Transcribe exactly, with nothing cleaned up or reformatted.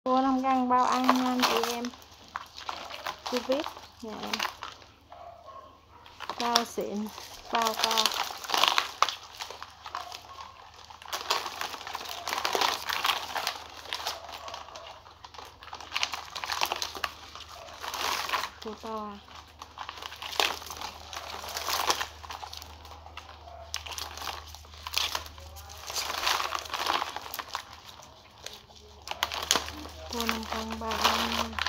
Mua năm căn bao ăn nha anh chị em. Covid nhà em. Cao xịn, bao cao. Cô to. Cô năm căn bao ăn nha.